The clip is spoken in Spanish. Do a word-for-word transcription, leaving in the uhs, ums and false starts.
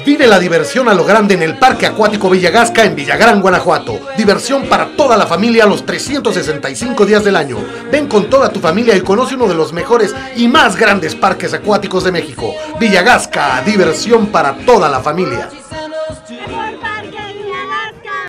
Vive la diversión a lo grande en el Parque Acuático Villagasca en Villagrán, Guanajuato. Diversión para toda la familia los trescientos sesenta y cinco días del año. Ven con toda tu familia y conoce uno de los mejores y más grandes parques acuáticos de México. Villagasca, diversión para toda la familia.